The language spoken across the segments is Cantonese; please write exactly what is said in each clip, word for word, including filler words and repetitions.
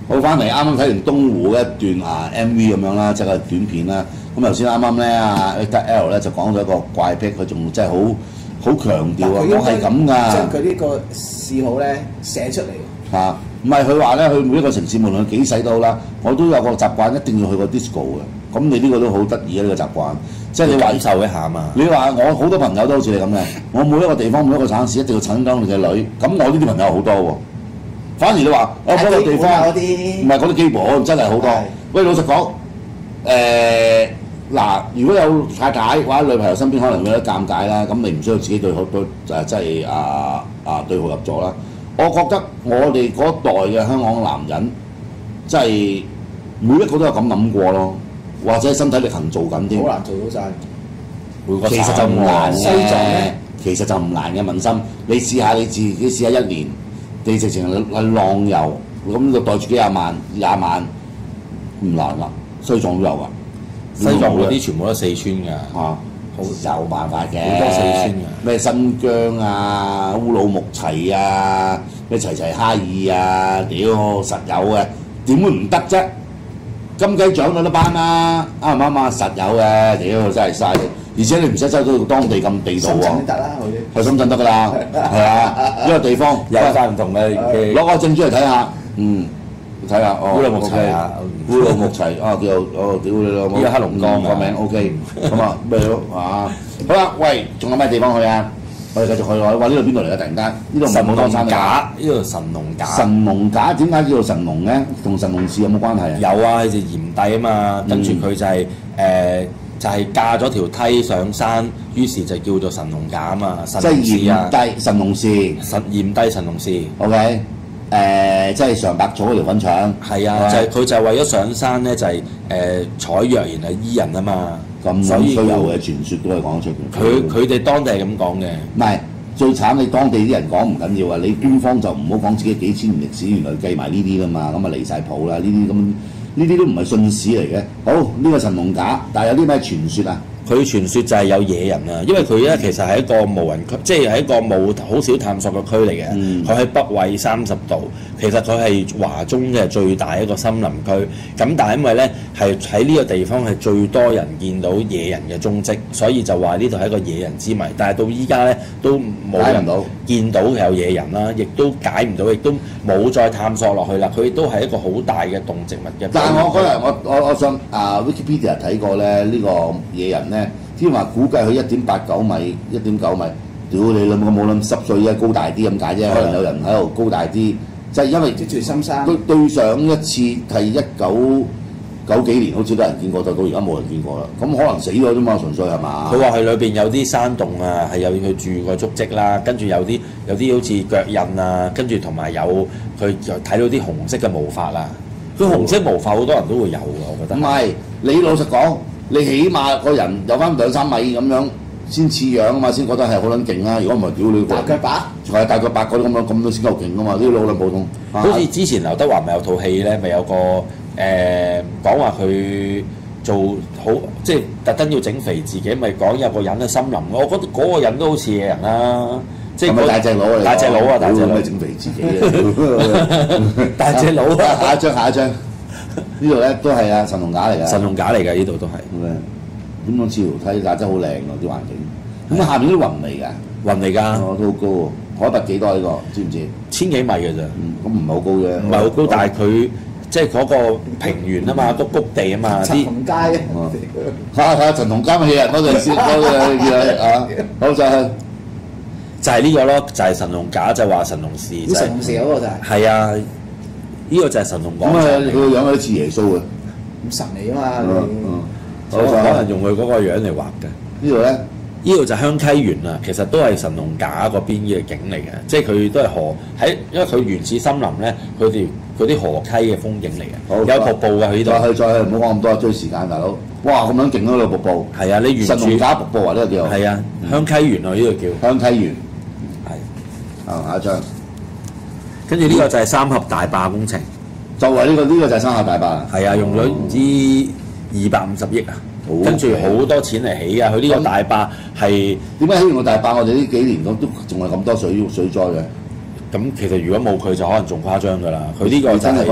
好翻嚟，啱啱睇完東湖一段啊 M V 咁樣啦，即係個短片啦。咁頭先啱啱咧啊 L 咧就講咗一個怪癖，佢仲真係好好強調啊，我係咁㗎。 將佢呢個嗜好咧寫出嚟。 嚇，唔係佢話咧，去每一個城市無論幾細都好啦，我都有個習慣，一定要去個 disco 嘅。咁你呢個都好得意啊！呢、呢個習慣，即係你話感受一下嘛。 你話我好多朋友都好似你咁嘅，我每一個地方每一個省市一定要襯緊你嘅女，咁我呢啲朋友好多喎。反而你話我嗰個地方唔係嗰啲基本真係好多。喂，老實講，誒、嗱，如果有太太或者女朋友身邊可能會有啲尷尬啦，咁你唔需要自己對號對誒，即係啊啊對號入座啦。我覺得我哋嗰代嘅香港男人，即係每一個都有咁諗過咯，或者身體力行做緊添。 好難做到晒。 其實就唔難西藏嘅咧， 其實就唔難嘅問心。你試下你自己試下一年，你直情係浪遊，咁就袋住幾廿萬、廿萬，唔難啦。西藏都有啊， 西藏嗰啲全部都四川㗎。 啊，好有辦法嘅。 好多四川㗎。 咩新疆啊、烏魯木齊啊、咩齊齊哈爾啊，屌實有嘅，點會唔得啫？金雞獎嗰啲班啦，啱唔啱啊？實有嘅，屌真係嘥。而且你唔使走到當地咁地道喎。 深圳得啦，佢去深圳得㗎啦，係啊，呢個地方有晒唔同嘅嘅。 攞個證書嚟睇下，嗯，睇下哦。 烏魯木齊啊， 烏魯木齊啊，叫哦屌你老母！ 依家黑龍江個名 OK，咁啊咩咯啊？好啦，喂，仲有咩地方去啊？我哋繼續去喎。哇！呢度邊度嚟㗎？突然間，呢度唔係神武當山農架，呢度神農架。 神農架點解叫做神農嘅？同神農氏有冇關係啊？ 有啊，佢就炎帝啊嘛，跟住佢就係誒就係架咗條梯上山，於是就叫做神農架啊嘛。 即係炎帝神農氏。 神炎帝神農氏。 OK，誒即係常百草嗰條粉腸。 係啊，就係佢就係為咗上山咧，就係誒採藥然後醫人啊嘛。 咁所以虛有嘅傳説都係講得出嘅。 佢佢哋當地係咁講嘅。 唔係最慘，你當地啲人講唔緊要啊！你官方就唔好講自己幾千年歷史，原來計埋呢啲噶嘛，咁啊離晒譜啦！呢啲咁呢啲都唔係信史嚟嘅。好，呢、這個神農架，但係有啲咩傳說啊？ 佢傳說就係有野人啊，因為佢咧其實係一個無人區，即係係一個冇好少探索嘅區嚟嘅。佢喺、嗯、北緯三十度，其實佢係華中嘅最大一個森林區。咁但係因為咧係喺呢個地方係最多人見到野人嘅蹤跡，所以就話呢度係一個野人之謎。但係到依家咧都冇人見到有野人啦，亦都解唔到，亦都冇再探索落去啦。佢都係一個好大嘅動植物嘅。 但係我嗰日我我我想啊 Wikipedia 睇過咧，呢、這個野人咧，天話估計佢一點八九米，一點九米，屌你諗我冇諗十歲啫，高大啲咁解啫，可能有人喺度高大啲，就係因為最深山。 對對上一次係一九九幾年，好似都有人見過，到到而家冇人見過啦。咁可能死咗啫嘛，純粹係嘛？ 佢話佢裏邊有啲山洞啊，係有佢住個足跡啦，跟住有啲有啲好似腳印啊，跟住同埋有佢又睇到啲紅色嘅毛髮啦。佢紅色毛髮好多人都會有㗎，我覺得。 唔係，你老實講，你起碼個人有翻兩三米咁樣先似樣啊嘛，先覺得係好撚勁啊！如果唔係，屌你個大腳把， 係大腳把嗰啲咁樣咁都先夠勁噶嘛！啲老撚普通。 好似之前劉德華咪有套戲咧，咪有個誒講話佢做好，即係特登要整肥自己，咪講有個人喺森林。我覺得嗰個人都好似野人啦。即係咪大隻佬嚟？ 大隻佬啊！大隻佬整肥自己啊！ 大隻佬啊！ 下一張，下一張，呢度咧都係啊神農架嚟㗎。 神農架嚟㗎，呢度都係。 咁樣似條梯，但真係好靚喎啲環境。咁下邊啲雲嚟㗎？ 雲嚟㗎。 哦，都好高喎！海拔幾多呢個？知唔知？ 千幾米㗎咋？ 咁唔係好高啫。唔係好高，但係佢即係嗰個平原啊嘛，都谷地啊嘛。 陳同佳嘅。 嚇嚇陳同佳嘅嘢，嗰陣時嗰個叫啊，好就係。 就係呢個咯，就係神農架，就話神農氏。 神農氏嗰個就係。 係啊，呢個就係神農廣場。 咁啊，佢個樣有啲似耶穌嘅。 咁神嚟啊嘛！ 可能用佢嗰個樣嚟畫嘅。 呢度咧， 呢度就香溪園啊，其實都係神農架嗰邊嘅景嚟嘅，即係佢都係河喺，因為佢原始森林咧，佢哋嗰啲河溪嘅風景嚟嘅，有瀑布㗎佢呢度。 再去再去，唔好講咁多，追時間大佬。哇！咁樣勁嗰個瀑布。 係啊，你原神農架瀑布啊，呢個叫。 係啊，香溪園啊，呢度叫。 香溪園。 係。 啊，下一張。 跟住呢個就係三峽大壩工程。 就係呢個呢個就係三峽大壩。 係啊，用咗唔知二百五十億啊。跟住好多錢嚟起㗎，佢呢個大壩係點解起完個大壩？我哋呢幾年咁都仲係咁多水水災嘅。 咁其實如果冇佢就可能仲誇張㗎啦。佢呢個真係覺得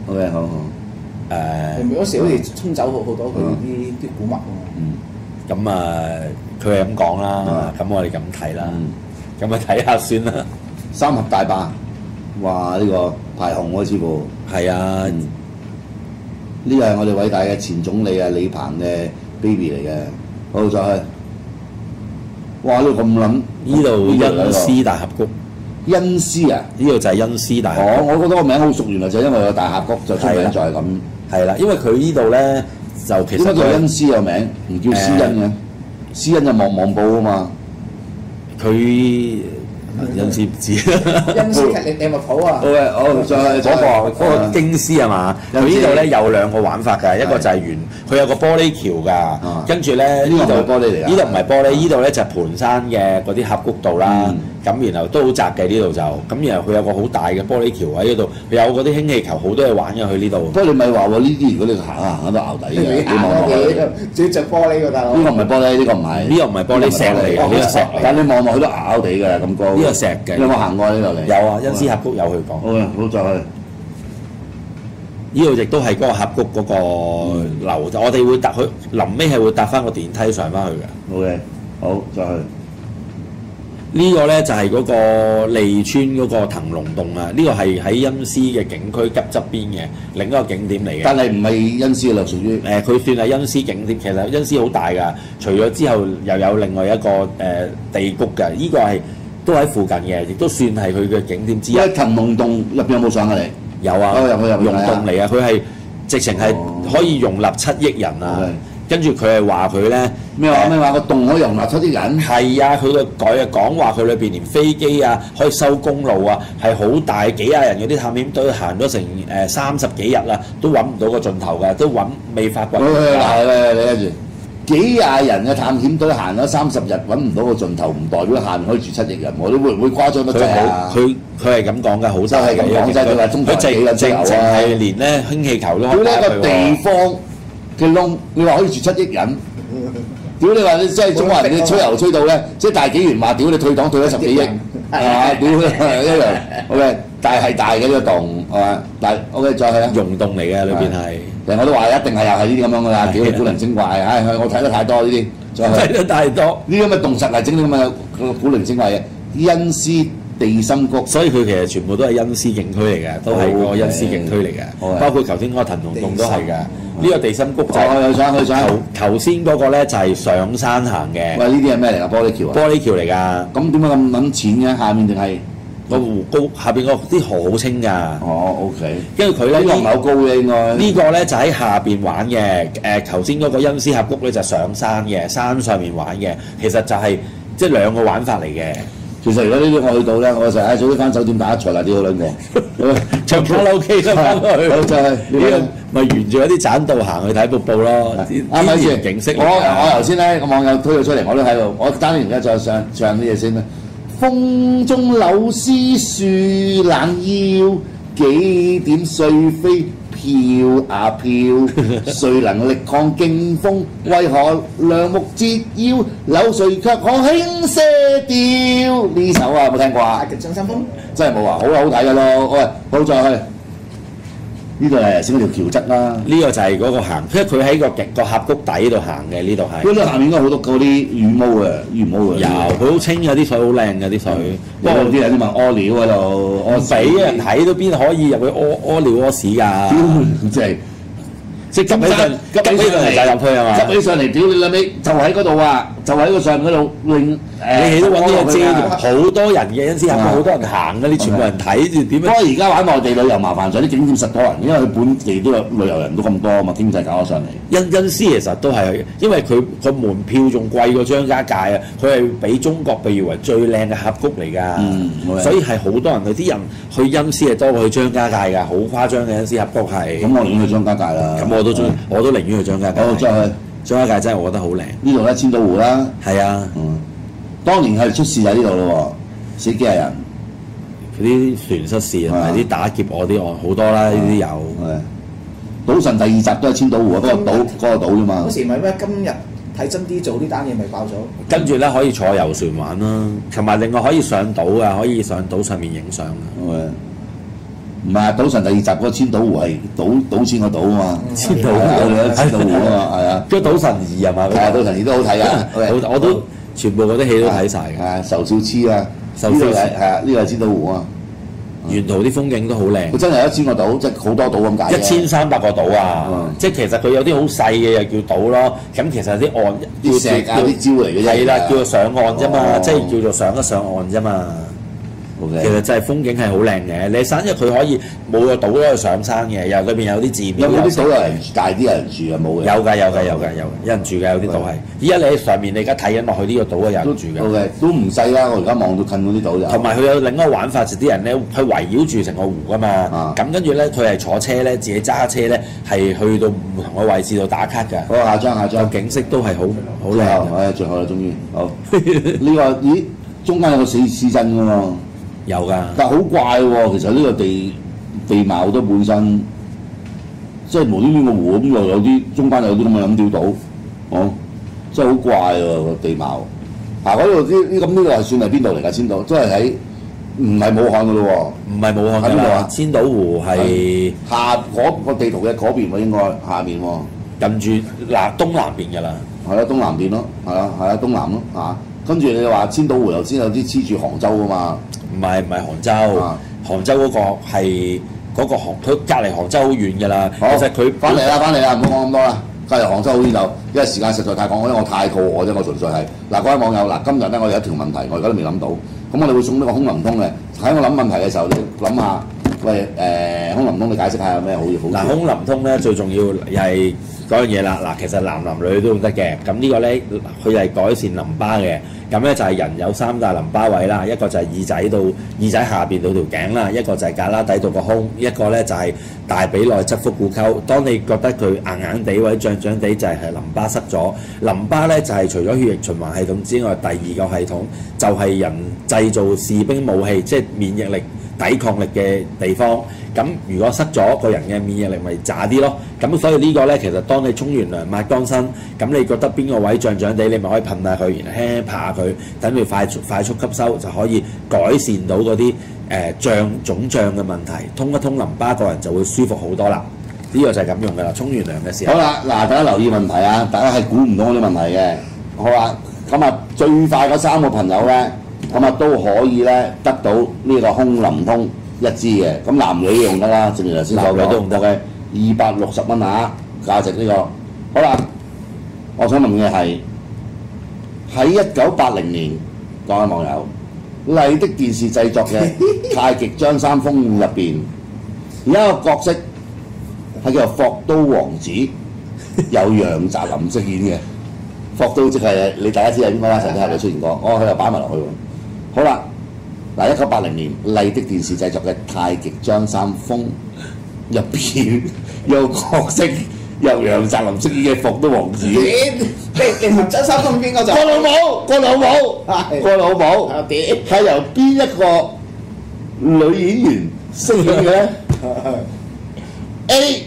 OK 好好。 誒， 如果時好似沖走好好多佢啲啲古物喎。 嗯。 咁啊，佢係咁講啦，咁我哋咁睇啦，咁咪睇下算啦。 三峽大壩，哇！呢個排紅喎，似乎係啊， 呢個係我哋偉大嘅前總理啊李鵬嘅 baby 嚟嘅。好再去，哇！呢度咁撚， 呢度恩施大峽谷， 恩施啊？ 呢度就係恩施大峽谷。 哦，我覺得個名好熟，原來就因為個大峽谷就出名就係咁。 係啦，因為佢呢度咧就其實點解叫恩施有名，唔叫施恩嘅？施恩就望望報啊嘛。 佢恩施唔知。 恩施係你你咪譜啊？ 好嘅，好再嗰個嗰個經師係嘛？佢呢度咧有兩個玩法㗎，一個就係圓，佢有個玻璃橋㗎，跟住咧呢度玻璃嚟㗎， 呢度唔係玻璃，呢度咧就係盤山嘅嗰啲峽谷道啦。咁然後都好窄嘅呢度就，咁然後佢有個好大嘅玻璃橋喺嗰度，有嗰啲氫氣球好多嘢玩嘅去呢度。不過你咪話喎，呢啲如果你行下行下都拗底嘅，你望落去， 仲要着玻璃㗎大佬。 呢個唔係玻璃，呢個唔係， 呢個唔係玻璃石嚟嘅，呢個石嚟。 但你望落去都拗地㗎，咁高。 呢個石嘅。 你有冇行過呢度嚟？ 有啊，恩施峽谷有去過。 好啊，好再去。 呢度亦都係嗰個峽谷嗰個樓，我哋會搭佢臨尾係會搭翻個電梯上翻去嘅。 好嘅，好再去。 呢個咧就係嗰個利川嗰個騰龍洞啊！呢個係喺恩施嘅景區急側邊嘅另一個景點嚟嘅。 但係唔係恩施嘅啦，屬於誒，佢算係恩施景點。其實恩施好大㗎，除咗之後又有另外一個誒、呃、地谷㗎。呢、這個係都喺附近嘅，亦都算係佢嘅景點之一。 喺騰龍洞入邊有冇上過嚟？ 有啊， 入去入溶洞嚟啊！佢係直情係可以容納七億人啊！跟住佢係話佢咧咩話咩話個洞可以容納七億人？ 係啊，佢個改啊講話佢裏邊連飛機啊可以修公路啊，係好大幾廿人嗰啲探險隊行咗成誒三十幾日啦，都揾唔到個盡頭㗎，都揾未發掘。 嗱，你睇住幾廿人嘅探險隊行咗三十日揾唔到個盡頭，唔代表限可以住七億人喎，你會唔會誇張得滯啊？ 佢佢係咁講㗎，好真係咁講真，佢話中國幾撚自由啊？ 係連咧氫氣球都可以打佢喎。 屌呢個地方嘅窿，你話可以住七億人？屌你話你真係中國人，你吹油吹到咧，即係大紀元話屌你退黨退咗十幾億，係嘛？屌一樣 ，OK，但係係大嘅呢個洞係嘛？但 OK 再去啊， 溶洞嚟嘅裏邊係， 其實我都話一定係又係呢啲咁樣噶啦，屌你古靈精怪，唉我睇得太多呢啲， 睇得太多呢啲咁嘅洞實係整啲咁嘅古靈精怪嘅恩施地心谷， 所以佢其實全部都係恩施景區嚟嘅，都係個恩施景區嚟嘅，包括頭先嗰個騰龍洞都係嘅。呢個地心谷就係有上去上。 頭頭先嗰個咧就係上山行嘅。 喂，呢啲係咩嚟㗎？玻璃橋啊？ 玻璃橋嚟㗎。 咁點解咁撚淺嘅？下面定係個湖高，下邊個啲河好清㗎。 哦 ，OK。 跟住佢咧呢個唔係好高嘅應該。 呢個咧就喺下邊玩嘅。誒頭先嗰個恩施峽谷咧就上山嘅，山上面玩嘅。其實就係即係兩個玩法嚟嘅。 其實如果呢啲我去到咧，我就誒早啲翻酒店打一場啦，啲好撚過， 唱卡拉 OK 啦，翻去。 好就係呢個咪沿住一啲棧道行去睇瀑布咯。 啱啱先景色。 我我頭先咧個網友推咗出嚟，我都喺度。我單然而家再上唱啲嘢先啦。風中柳絲樹冷腰，幾點碎飛飄啊飄，誰能力抗勁風？為何梁木折腰？柳誰卻可輕些調？呢首啊有冇聽過啊？ 極上山風真係冇啊，好好睇㗎咯。喂，好再去。呢度係先嗰條橋質啦。 呢個就係嗰個行，因為佢喺個極個峽谷底度行嘅，呢度係。 嗰度下面應該好多嗰啲羽毛嘅，羽毛嘅。 有，佢好清嘅啲水，好靚嘅啲水。 不過啲人啲問屙尿喺度， 我俾人睇都邊可以入去屙屙尿屙屎㗎？ 即係即係急起上急起上嚟就入去係嘛？ 急起上嚟，屌你老味，就喺嗰度啊！就喺個上嗰度令誒，你都揾呢個遮住，好多人嘅恩施峽谷，好多人行嘅，你全部人睇住點樣？ 不過而家玩內地旅遊麻煩上啲景點實多人，因為佢本地都有旅遊人都咁多啊嘛，經濟搞咗上嚟。 恩恩施其實都係，因為佢個門票仲貴過張家界啊！佢係俾中國被譽為最靚嘅峽谷嚟㗎， 嗯、 所以係好多人去啲人去恩施係多過去張家界㗎，好誇張嘅恩施峽谷係。 咁我寧願去張家界啦。 咁我都中，我都寧願去張家界。 好，再去。 張家界真係我覺得好靚。 呢度咧千島湖啦， 係啊， 嗯，當年係出事喺呢度咯喎，死幾廿人， 佢啲船失事同埋啲打劫我啲案好多啦，呢啲有。 係，賭神第二集都係千島湖啊，嗰個島嗰個島啫嘛。 嗰時咪咩？今日睇真啲做呢單嘢咪爆咗。 跟住咧可以坐遊船玩啦，同埋另外可以上島啊，可以上島上面影相啊。 唔係賭神第二集嗰個千島湖係賭賭錢個賭啊嘛， 千島湖係千島湖啊嘛，係啊， 跟住賭神二係嘛？ 係啊，賭神二都好睇㗎， 我我都全部嗰啲戲都睇晒嘅。 係仇少黐啊，呢個係係啊，呢個係千島湖啊。 沿途啲風景都好靚， 佢真係一千個島，即係好多島咁解。 一千三百個島啊！嗯、即係其實佢有啲好細嘅又叫島咯。咁其實啲岸啲石啊啲礁嚟嘅啫。 係啦，叫做上岸啫嘛， 哦、 即係叫做上一上岸啫嘛。 Okay. 其實真係風景係好靚嘅。你山因為佢可以冇個島都可以上山嘅，又裏邊有啲寺廟。 有冇啲島有人大啲有人住啊？冇嘅。 有㗎有㗎有㗎有，有人住嘅有啲島係。依家你喺上面，你而家睇緊落去呢個島有人住嘅。 O K， 都唔細啦，我而家望到近嗰啲島就。 同埋佢有另一個玩法，就啲人咧，佢圍繞住成個湖㗎嘛。咁跟住咧，佢係坐車咧，自己揸車咧，係去到唔同嘅位置度打卡㗎。 好，下張下張。 個景色都係好好靚。 唉，最後啦，終於。好。呢個咦？中間有個四市鎮㗎嘛？ 有㗎， 但係好怪喎！其實呢個地地貌都本身，即係無端端個湖咁又有啲中間有啲咁嘅飲料島，哦，真係好怪喎個地貌。嗱嗰度啲咁呢個係算係邊度嚟㗎？千島，即係喺唔係武漢㗎咯喎？ 唔係武漢㗎啦，千島湖係下嗰個地圖嘅嗰邊喎，應該下面喎， 近住嗱東南邊㗎啦。 係啦，東南邊咯，係啦，係啦，東南咯嚇。跟住你話千島湖頭先有啲黐住杭州㗎嘛？ 唔係唔係杭州，啊、杭州嗰個係嗰、嗰個杭，佢隔離杭州好遠㗎啦。 好其實佢翻嚟啦，翻嚟啦，唔好講咁多啦。隔離杭州好遠就，因為時間實在太講，因為我太肚餓啫，我純粹係嗱，各位網友嗱，今日咧我有一條問題，我而家都未諗到，咁我哋會送呢個空林通嘅。喺我諗問題嘅時候，你諗下，喂誒、呃，空林通你解釋下有咩好好？ 嗱，空林通咧最重要係嗰樣嘢啦。嗱，其實男男女女都用得嘅。咁呢個咧佢係改善淋巴嘅。咁咧就係人有三大淋巴位啦，一個就係耳仔到耳仔下邊到條頸啦，一個就係胳肋底到個胸，一個咧就係大髀內側腹股溝。當你覺得佢硬硬地或者脹脹地，就係係淋巴塞咗。淋巴咧就係除咗血液循環系統之外，第二個系統就係人製造士兵武器，即係免疫力、抵抗力嘅地方。咁如果塞咗，個人嘅免疫力咪渣啲咯。咁所以呢個咧，其實當你沖完涼抹乾身，咁你覺得邊個位脹脹地，你咪可以噴下佢，然後輕輕拍下佢，等佢快速快速吸收，就可以改善到嗰啲誒脹腫脹嘅問題，通一通淋巴，個人就會舒服好多啦。呢、這個就係咁用噶啦，沖完涼嘅時候。 好啦，嗱，大家留意問題啊，大家係估唔到嗰啲問題嘅。好啦，咁啊最快嗰三個朋友咧，咁啊都可以咧得到呢個空林通一支嘅，咁男女都用得啦，正如頭先所講，男女都用得嘅，二百六十蚊啊，價值呢、這個。好啦，我想問嘅係喺一九八零年，各位網友，麗的電視製作嘅《太極張三豐》入邊有一個角色係叫做霍都王子，有楊澤林飾演嘅。霍都即係你大家知係邊個啦？曾經係佢出現過，我佢又擺埋落去喎。好啦。嗱，一九八零年麗的電視製作嘅《太極張三豐》入邊有角色由楊澤林飾演嘅霍都王子。 點？你你張三豐邊個就？ 個老母，個老母，個老母。 點？ 係由邊一個女演員飾演嘅咧 ？A.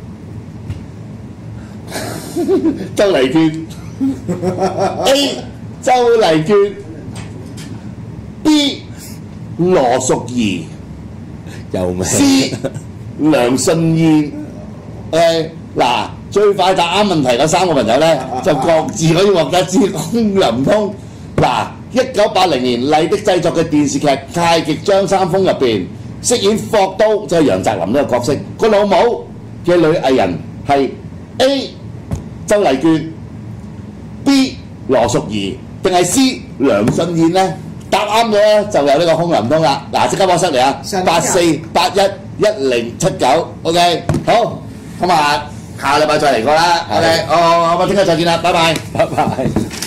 周麗娟 A. 周麗娟 B. 羅淑儀， 有咩 C 梁舜燕，誒嗱最快答啱問題嗰三個朋友咧，就各自可以獲得支空林通。嗱，一九八零年麗的製作嘅電視劇《太極張三豐》入邊，飾演霍都即係楊澤林呢個角色，個老母嘅女藝人係 A 周麗娟、B 羅淑儀定係 C 梁舜燕咧？答啱咗咧，就有呢個空林通啦！嗱，即刻 WhatsApp 嚟啊，八四八一一零七九 ，OK， 好，咁啊，下禮拜再嚟過啦 ，OK，哦，我聽日再見啦，拜拜， 拜拜。